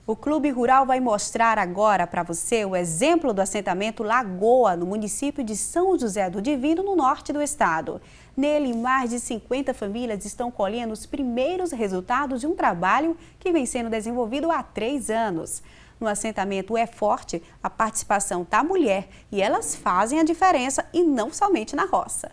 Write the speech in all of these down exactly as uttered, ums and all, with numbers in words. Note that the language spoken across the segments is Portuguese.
O Clube Rural vai mostrar agora para você o exemplo do assentamento Lagoa, no município de São José do Divino, no norte do estado. Nele, mais de cinquenta famílias estão colhendo os primeiros resultados de um trabalho que vem sendo desenvolvido há três anos. No assentamento É Forte, a participação da mulher e elas fazem a diferença e não somente na roça.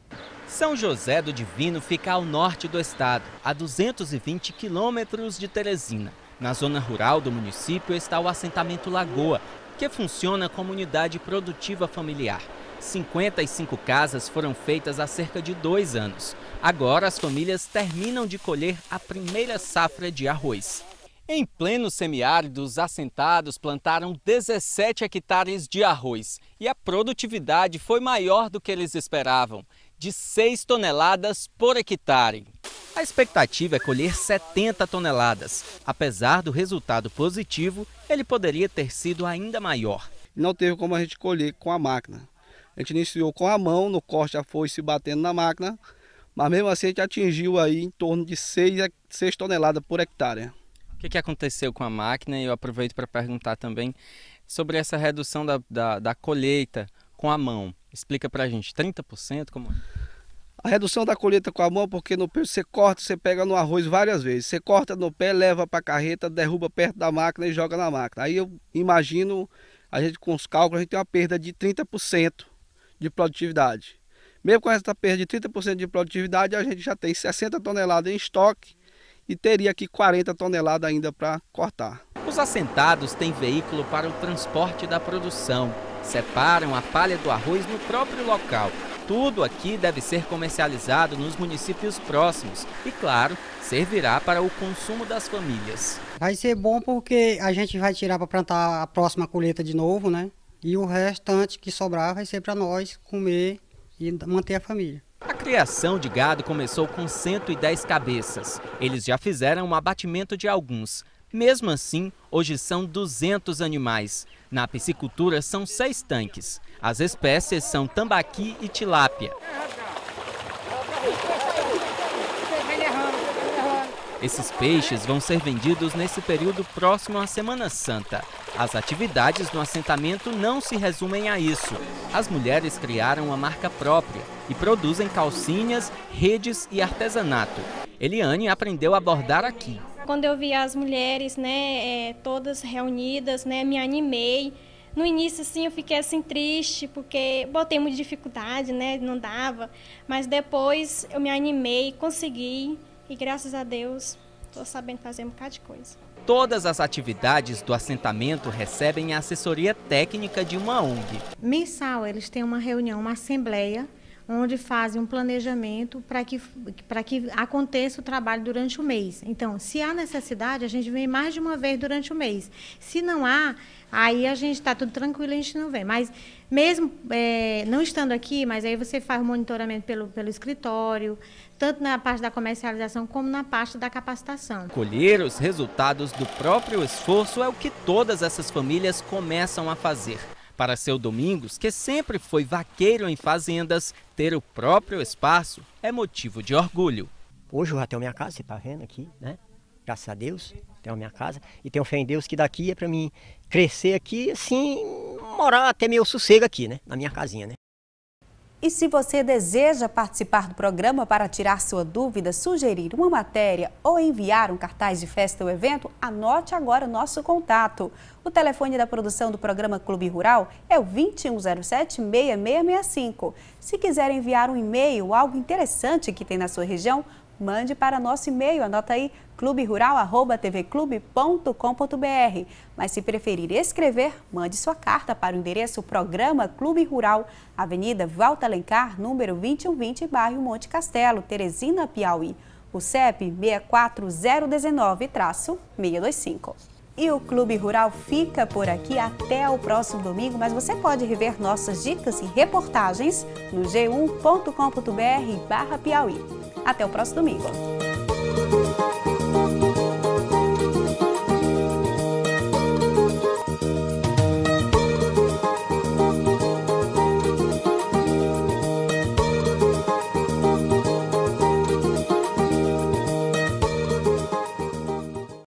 São José do Divino fica ao norte do estado, a duzentos e vinte quilômetros de Teresina. Na zona rural do município está o assentamento Lagoa, que funciona como unidade produtiva familiar. cinquenta e cinco casas foram feitas há cerca de dois anos. Agora as famílias terminam de colher a primeira safra de arroz. Em pleno semiárido, os assentados plantaram dezessete hectares de arroz e a produtividade foi maior do que eles esperavam, de seis toneladas por hectare. A expectativa é colher setenta toneladas. Apesar do resultado positivo, ele poderia ter sido ainda maior. Não teve como a gente colher com a máquina. A gente iniciou com a mão, no corte já foi se batendo na máquina, mas mesmo assim a gente atingiu aí em torno de seis toneladas por hectare. O que, que aconteceu com a máquina? E eu aproveito para perguntar também sobre essa redução da, da, da colheita com a mão. Explica para a gente, trinta por cento? Como... A redução da colheita com a mão, porque no pé você corta, você pega no arroz várias vezes. Você corta no pé, leva para a carreta, derruba perto da máquina e joga na máquina. Aí eu imagino, a gente com os cálculos, a gente tem uma perda de trinta por cento de produtividade. Mesmo com essa perda de trinta por cento de produtividade, a gente já tem sessenta toneladas em estoque e teria aqui quarenta toneladas ainda para cortar. Os assentados têm veículo para o transporte da produção. Separam a palha do arroz no próprio local. Tudo aqui deve ser comercializado nos municípios próximos e, claro, servirá para o consumo das famílias. Vai ser bom porque a gente vai tirar para plantar a próxima colheita de novo, né? E o restante que sobrar vai ser para nós comer e manter a família. A criação de gado começou com cento e dez cabeças. Eles já fizeram um abatimento de alguns. Mesmo assim, hoje são duzentos animais. Na piscicultura são seis tanques. As espécies são tambaqui e tilápia. Esses peixes vão ser vendidos nesse período próximo à Semana Santa. As atividades no assentamento não se resumem a isso. As mulheres criaram uma marca própria e produzem calcinhas, redes e artesanato. Eliane aprendeu a bordar aqui. Quando eu vi as mulheres, né, é, todas reunidas, né, me animei. No início, assim, eu fiquei assim triste, porque botei muita dificuldade, né, não dava. Mas depois eu me animei, consegui e graças a Deus estou sabendo fazer um bocado de coisa. Todas as atividades do assentamento recebem a assessoria técnica de uma O N G. Mensal, eles têm uma reunião, uma assembleia, onde fazem um planejamento para que, para que aconteça o trabalho durante o mês. Então, se há necessidade, a gente vem mais de uma vez durante o mês. Se não há, aí a gente está tudo tranquilo, a gente não vem. Mas mesmo é, não estando aqui, mas aí você faz o monitoramento pelo, pelo escritório, tanto na parte da comercialização como na parte da capacitação. Colher os resultados do próprio esforço é o que todas essas famílias começam a fazer. Para seu Domingos, que sempre foi vaqueiro em fazendas, ter o próprio espaço é motivo de orgulho. Hoje eu já tenho minha casa, você está vendo aqui, né? Graças a Deus, tenho minha casa. E tenho fé em Deus que daqui é para mim crescer aqui, assim, morar até meu sossego aqui, né? Na minha casinha, né? E se você deseja participar do programa para tirar sua dúvida, sugerir uma matéria ou enviar um cartaz de festa ou evento, anote agora o nosso contato. O telefone da produção do programa Clube Rural é o vinte e um zero sete, seis seis seis cinco. Se quiser enviar um e-mail ou algo interessante que tem na sua região, mande para nosso e-mail, anota aí, clube rural arroba t v clube ponto com ponto b r. Mas se preferir escrever, mande sua carta para o endereço Programa Clube Rural, Avenida Walter Alencar, número vinte e um vinte, bairro Monte Castelo, Teresina, Piauí. O C E P seis quatro zero um nove, seis dois cinco. E o Clube Rural fica por aqui até o próximo domingo, mas você pode rever nossas dicas e reportagens no g um ponto com ponto b r barra Piauí. Até o próximo domingo.